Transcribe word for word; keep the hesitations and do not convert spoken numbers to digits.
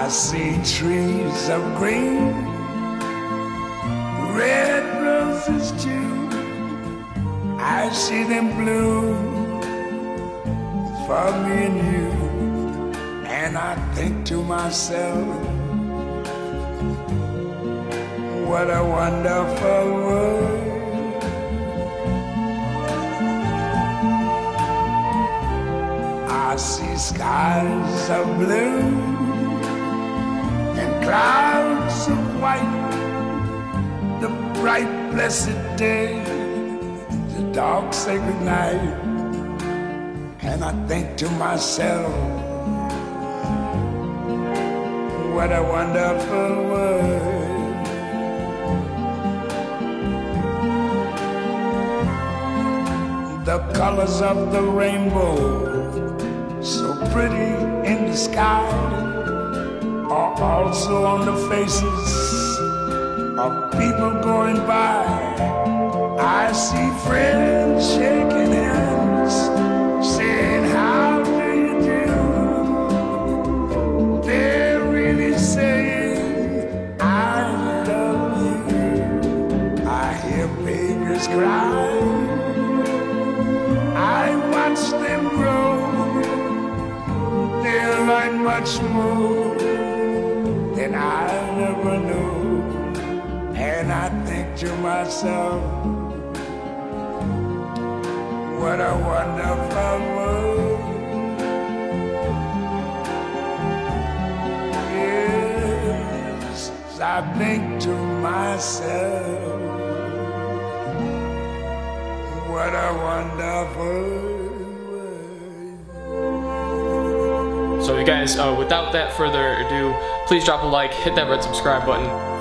I see trees of green, red roses too. I see them bloom for me and you. And I think to myself, what a wonderful world. I see skies of blue and clouds of white, the bright blessed day, the dark sacred night. And I think to myself, what a wonderful world. The colors of the rainbow, so pretty in the sky, are also on the faces of people going by. I see friends shaking hands, saying, how do you do? They're really saying, I love you. I hear babies cry, I watch them grow. They'll learn much more than I ever knew. And I think to myself, what a wonderful world. Yes, I think to myself, what a wonderful. So you guys, uh, without that further ado, please drop a like, hit that red subscribe button.